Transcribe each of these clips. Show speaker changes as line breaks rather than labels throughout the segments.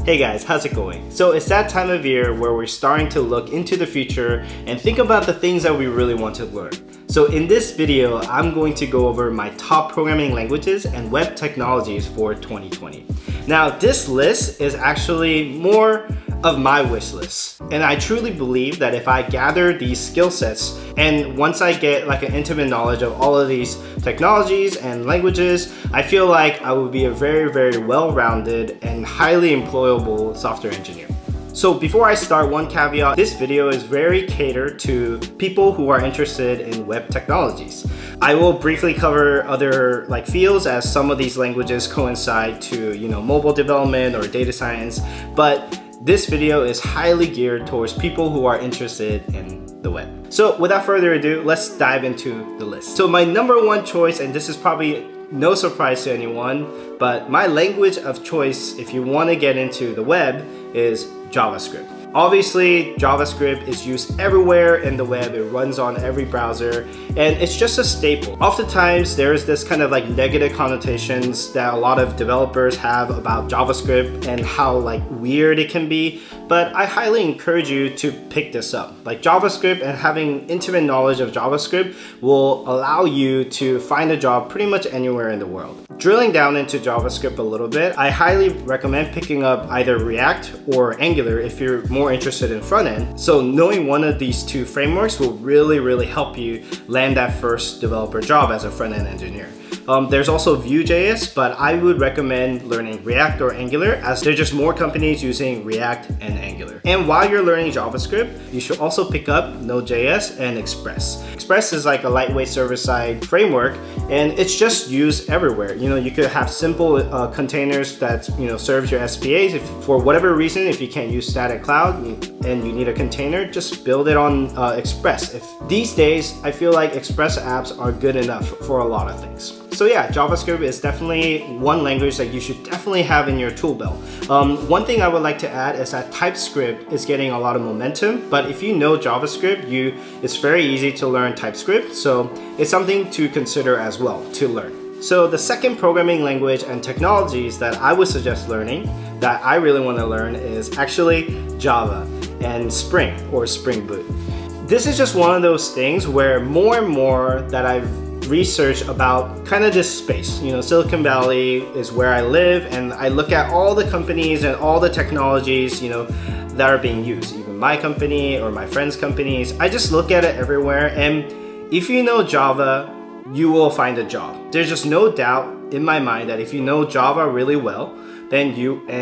Hey guys, how's it going? So it's that time of year where we're starting to look into the future and think about the things that we really want to learn. So in this video, I'm going to go over my top programming languages and web technologies for 2020. Now, this list is actually more of my wish list. And I truly believe that if I gather these skill sets and once I get like an intimate knowledge of all of these technologies and languages, I feel like I would be a very well-rounded and highly employable software engineer. So before I start, one caveat, this video is very catered to people who are interested in web technologies. I will briefly cover other fields as some of these languages coincide to, mobile development or data science, but this video is highly geared towards people who are interested in the web. So without further ado, let's dive into the list. So my number one choice, and this is probably no surprise to anyone, but my language of choice if you want to get into the web is JavaScript. Obviously, JavaScript is used everywhere in the web. It runs on every browser, and it's just a staple. Oftentimes, there's this kind of negative connotations that a lot of developers have about JavaScript and how weird it can be, but I highly encourage you to pick this up. JavaScript and having intimate knowledge of JavaScript will allow you to find a job pretty much anywhere in the world. Drilling down into JavaScript a little bit, I highly recommend picking up either React or Angular if you're more interested in front end. So knowing one of these two frameworks will really help you land that first developer job as a front end engineer. There's also Vue.js, but I would recommend learning React or Angular as there's just more companies using React and Angular. And while you're learning JavaScript, you should also pick up Node.js and Express. Express is like a lightweight server-side framework, and it's just used everywhere. You could have simple containers that serves your SPAs. If for whatever reason, if you can't use static cloud and you need a container, just build it on Express. These days, I feel like Express apps are good enough for a lot of things. So yeah, JavaScript is definitely one language that you should definitely have in your tool belt. One thing I would like to add is that TypeScript is getting a lot of momentum, but if you know JavaScript, it's very easy to learn TypeScript, so it's something to consider as well to learn. So the second programming language and technologies that I would suggest learning that I really want to learn is actually Java and Spring or Spring Boot. This is just one of those things where more and more that I've research about kind of this space. Silicon Valley is where I live, and I look at all the companies and all the technologies, that are being used, even my company or my friends' companies. I just look at it everywhere, and if you know Java, you will find a job. There's just no doubt in my mind that if you know Java really well, then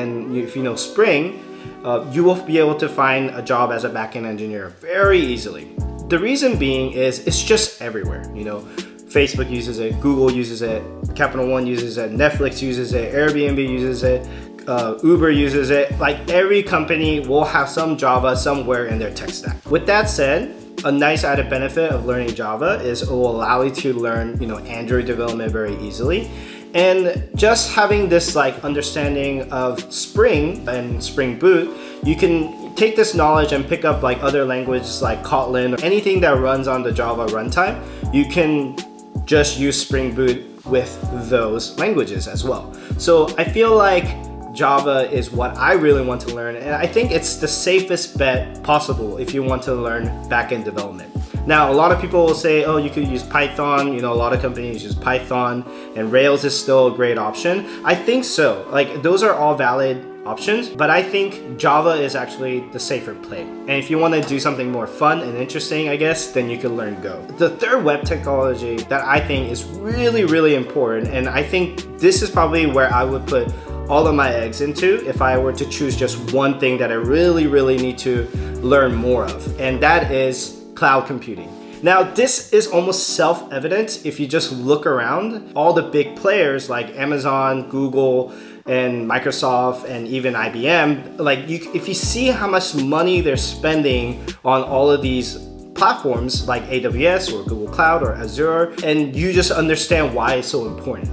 if you know Spring, you will be able to find a job as a backend engineer very easily. The reason being is it's just everywhere. Facebook uses it, Google uses it, Capital One uses it, Netflix uses it, Airbnb uses it, Uber uses it. Every company will have some Java somewhere in their tech stack. With that said, a nice added benefit of learning Java is it will allow you to learn, Android development very easily. And just having this understanding of Spring and Spring Boot, you can take this knowledge and pick up other languages like Kotlin or anything that runs on the Java runtime. You can just use Spring Boot with those languages as well. So I feel like Java is what I really want to learn, and I think it's the safest bet possible if you want to learn backend development. Now, a lot of people will say, oh, you could use Python. A lot of companies use Python, and Rails is still a great option. I think so. Those are all valid options, but I think Java is actually the safer play. And if you want to do something more fun and interesting, I guess, then you can learn Go. The third web technology that I think is really important, and I think this is probably where I would put all of my eggs into if I were to choose just one thing that I really need to learn more of, and that is cloud computing. Now, this is almost self-evident if you just look around. All the big players like Amazon, Google, and Microsoft, and even IBM, if you see how much money they're spending on all of these platforms like AWS or Google Cloud or Azure, and you just understand why it's so important.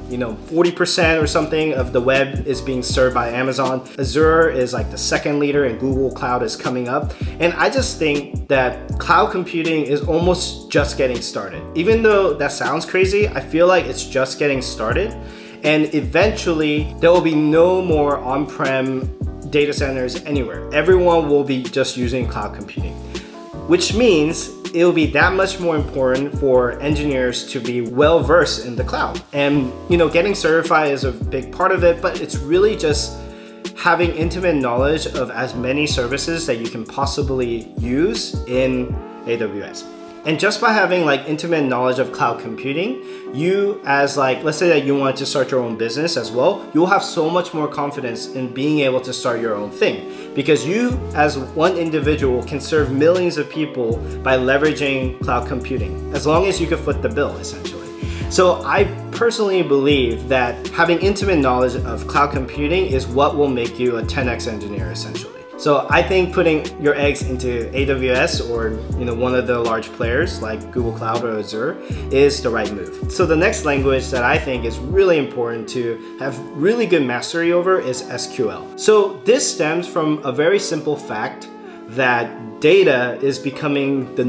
40% or something of the web is being served by Amazon. Azure is the second leader, and Google Cloud is coming up. And I just think that cloud computing is almost just getting started. Even though that sounds crazy, I feel like it's just getting started. And eventually there will be no more on-prem data centers, anywhere. Everyone will be just using cloud computing, which means it'll be that much more important for engineers to be well versed in the cloud. And getting certified is a big part of it, but it's really just having intimate knowledge of as many services that you can possibly use in AWS. And just by having intimate knowledge of cloud computing, you as let's say that you want to start your own business as well, you'll have so much more confidence in being able to start your own thing, because you as one individual can serve millions of people by leveraging cloud computing, as long as you can foot the bill, essentially. So I personally believe that having intimate knowledge of cloud computing is what will make you a 10x engineer, essentially. So I think putting your eggs into AWS or one of the large players like Google Cloud or Azure is the right move. So the next language that I think is really important to have really good mastery over is SQL. So this stems from a very simple fact that data is becoming the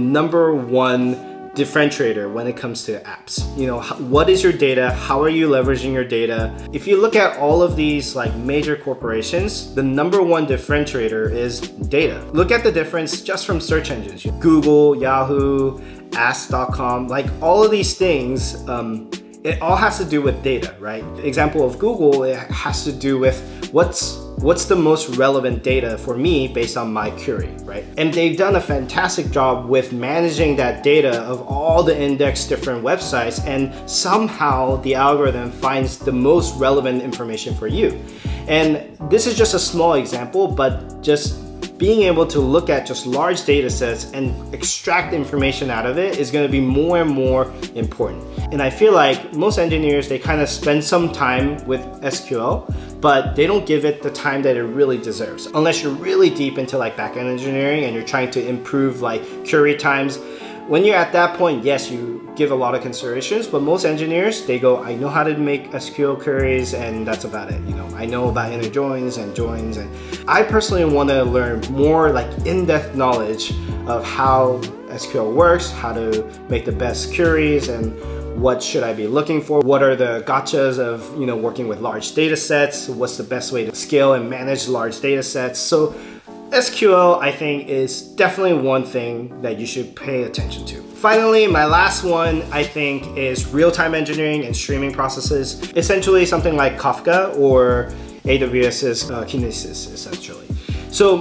#1 differentiator when it comes to apps. What is your data? How are you leveraging your data? If you look at all of these major corporations, the #1 differentiator is data. Look at the difference just from search engines. Google, Yahoo, Ask.com, all of these things, it all has to do with data, right? Example of Google, it has to do with what's the most relevant data for me based on my query, right? And they've done a fantastic job with managing that data of all the indexed different websites, and somehow the algorithm finds the most relevant information for you. And this is just a small example, but just being able to look at just large data sets and extract information out of it is going to be more and more important. And I feel like most engineers, they kind of spend some time with SQL, but they don't give it the time that it really deserves. Unless you're really deep into backend engineering and you're trying to improve query times. When you're at that point, yes, you give a lot of considerations, but most engineers, they go, I know how to make SQL queries and that's about it. I know about inner joins and joins, and I personally want to learn more in-depth knowledge of how SQL works, how to make the best queries, and what should I be looking for? What are the gotchas of working with large data sets? What's the best way to scale and manage large data sets? So SQL, I think, is definitely one thing that you should pay attention to. Finally, my last one, I think, is real-time engineering and streaming processes. Essentially something like Kafka or AWS's Kinesis, essentially. So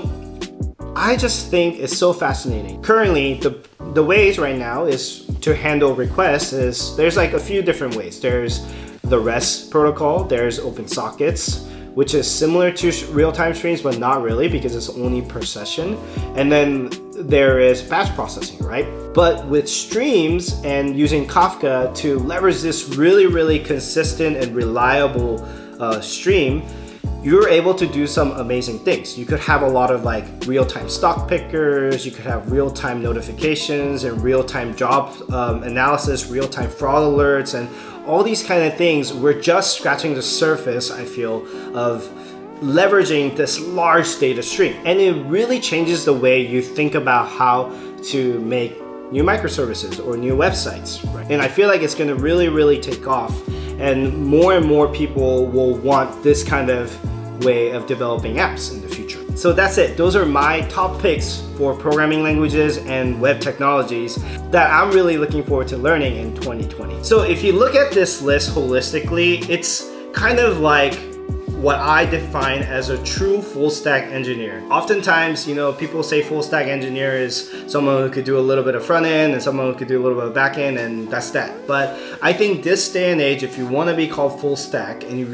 I just think it's so fascinating. Currently, the ways right now is to handle requests is there's a few different ways. There's the REST protocol, there's OpenSockets, which is similar to real-time streams, but not really because it's only per session. And then there is batch processing, right? But with streams and using Kafka to leverage this really, really consistent and reliable stream, you're able to do some amazing things. You could have a lot of real-time stock pickers, you could have real-time notifications and real-time job analysis, real-time fraud alerts, and all these kind of things. We're just scratching the surface, I feel, of leveraging this large data stream. And it really changes the way you think about how to make new microservices or new websites, right? And I feel like it's gonna really, really take off, and more people will want this kind of way of developing apps in the future. So that's it. Those are my top picks for programming languages and web technologies that I'm really looking forward to learning in 2020. So if you look at this list holistically, it's kind of like what I define as a true full stack engineer. Oftentimes, people say full stack engineer is someone who could do a little bit of front end and someone who could do a little bit of back end, and that's that. But I think this day and age, if you want to be called full stack and you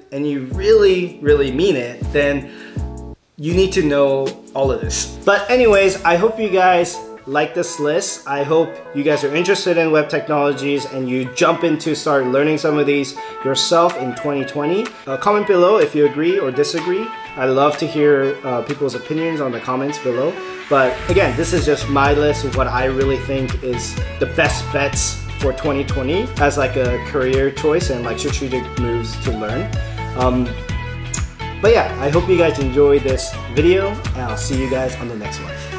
really mean it, then you need to know all of this. But anyways, I hope you guys like this list. I hope you guys are interested in web technologies and you jump into start learning some of these yourself in 2020. Comment below if you agree or disagree. I love to hear people's opinions on the comments below. But again, this is just my list of what I really think is the best bets for 2020 as a career choice and strategic moves to learn. But yeah, I hope you guys enjoyed this video, and I'll see you guys on the next one.